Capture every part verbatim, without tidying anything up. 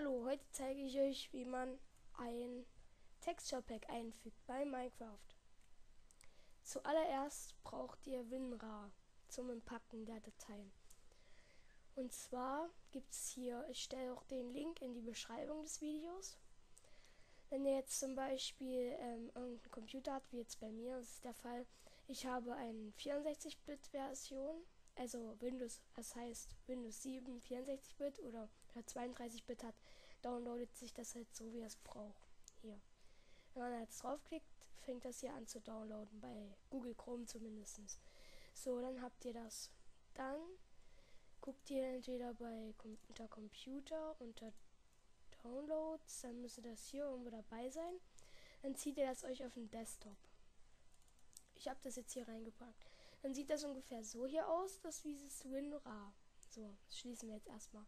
Hallo, heute zeige ich euch, wie man ein Texture Pack einfügt bei Minecraft. Zuallererst braucht ihr WinRAR zum Entpacken der Dateien. Und zwar gibt es hier, ich stelle auch den Link in die Beschreibung des Videos. Wenn ihr jetzt zum Beispiel ähm, irgendeinen Computer habt, wie jetzt bei mir, das ist der Fall, ich habe eine vierundsechzig Bit Version, also Windows, das heißt Windows sieben vierundsechzig Bit oder zweiunddreißig Bit hat, downloadet sich das halt so, wie ihr es braucht. Hier. Wenn man jetzt draufklickt, fängt das hier an zu downloaden, bei Google Chrome zumindest. So, dann habt ihr das. Dann guckt ihr entweder bei unter Computer, unter Downloads, dann müsste das hier irgendwo dabei sein. Dann zieht ihr das euch auf den Desktop. Ich habe das jetzt hier reingepackt. Dann sieht das ungefähr so hier aus, das ist dieses WinRAR. So, das schließen wir jetzt erstmal.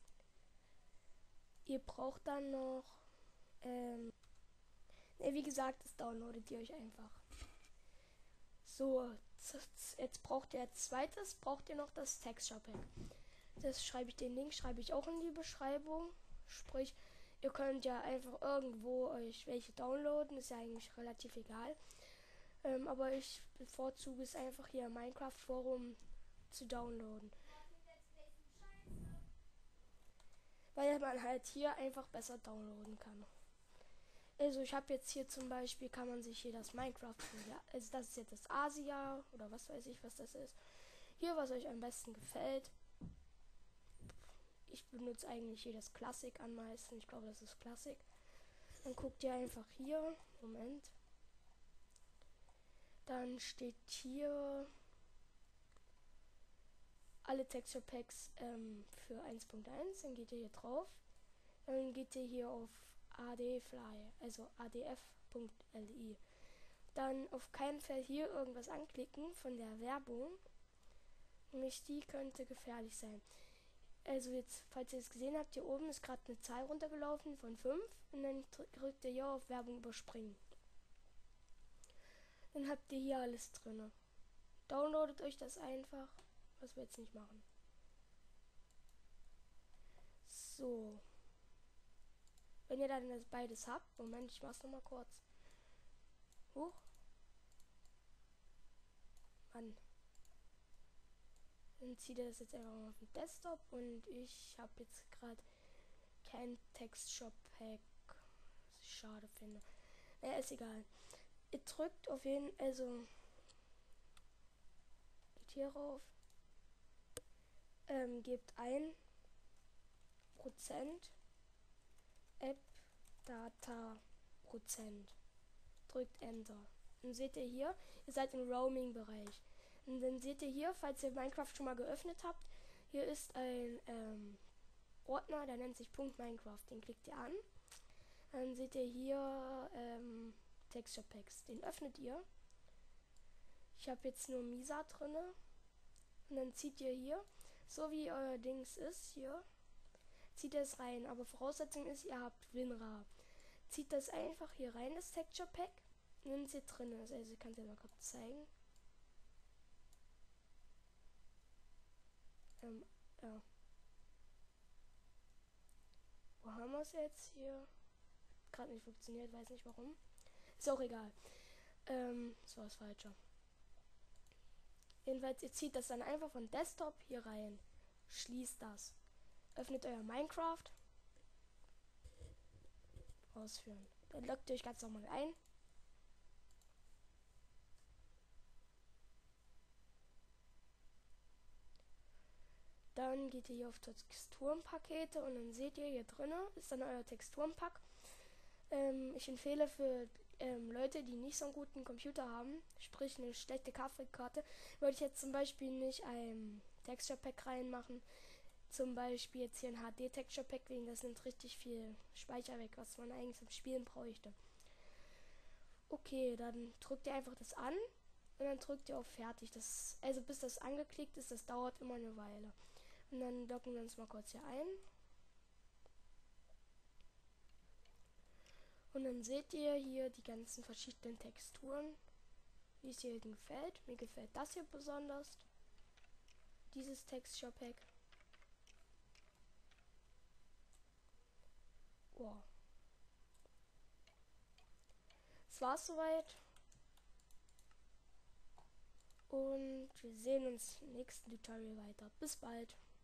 Ihr braucht dann noch, ähm, ne, wie gesagt, das downloadet ihr euch einfach. So, jetzt braucht ihr als zweites, braucht ihr noch das Texture Pack. Das schreibe ich, den Link schreibe ich auch in die Beschreibung. Sprich, ihr könnt ja einfach irgendwo euch welche downloaden, ist ja eigentlich relativ egal. Ähm, aber ich bevorzuge es einfach hier im Minecraft Forum zu downloaden. Weil man halt hier einfach besser downloaden kann. Also ich habe jetzt hier zum Beispiel, kann man sich hier das Minecraft, ja, also das ist jetzt das Asia oder was weiß ich, was das ist. Hier, was euch am besten gefällt. Ich benutze eigentlich hier das Classic am meisten, ich glaube das ist Classic. Dann guckt ihr einfach hier, Moment. Dann steht hier alle Texture Packs ähm, für eins Punkt eins, dann geht ihr hier drauf. Dann geht ihr hier auf A D Fly, also A D F Punkt L I. Dann auf keinen Fall hier irgendwas anklicken von der Werbung. Nämlich die könnte gefährlich sein. Also jetzt, falls ihr es gesehen habt, hier oben ist gerade eine Zahl runtergelaufen von fünf und dann drückt ihr hier auf Werbung überspringen. Dann habt ihr hier alles drin. Downloadet euch das einfach, was wir jetzt nicht machen. So. Wenn ihr dann das beides habt, Moment, ich mach's nochmal kurz. Huch. Mann. Dann zieht ihr das jetzt einfach mal auf den Desktop und ich habe jetzt gerade kein Texture Pack, was ich schade finde. Naja, ist egal. Ihr drückt auf jeden Fall, also geht hier rauf, ähm, gebt ein Prozent App Data Prozent, drückt Enter. Dann seht ihr hier, ihr seid im Roaming Bereich. Und dann seht ihr hier, falls ihr Minecraft schon mal geöffnet habt, hier ist ein ähm, Ordner, der nennt sich .minecraft, den klickt ihr an. Dann seht ihr hier ähm, Texture Packs, den öffnet ihr. Ich habe jetzt nur Misa drinne. Und dann zieht ihr hier, so wie euer Dings ist, hier, zieht ihr es rein. Aber Voraussetzung ist, ihr habt WinRAR. Zieht das einfach hier rein, das Texture Pack, und dann ist hier drin. Also ich kann es ja mal kurz zeigen. Ähm, ja. Wo haben wir es jetzt hier? Gerade nicht funktioniert, weiß nicht warum. Ist auch egal. Ähm, das war das Falsche. Jedenfalls, ihr zieht das dann einfach von Desktop hier rein. Schließt das. Öffnet euer Minecraft. Ausführen. Dann loggt ihr euch ganz normal ein. Dann geht ihr hier auf Texturenpakete und dann seht ihr hier drinnen ist dann euer Texturenpack. Ähm, ich empfehle für ähm, Leute, die nicht so einen guten Computer haben, sprich eine schlechte Grafikkarte, würde ich jetzt zum Beispiel nicht ein Texture Pack reinmachen. Zum Beispiel jetzt hier ein H D Texture Pack, wegen das nimmt richtig viel Speicher weg, was man eigentlich zum Spielen bräuchte. Okay, dann drückt ihr einfach das an und dann drückt ihr auf Fertig. Das, also bis das angeklickt ist, das dauert immer eine Weile. Und dann loggen wir uns mal kurz hier ein. Und dann seht ihr hier die ganzen verschiedenen Texturen, wie es hier gefällt. Mir gefällt das hier besonders. Dieses Texture Pack. Das war's soweit. Und wir sehen uns im nächsten Tutorial weiter. Bis bald.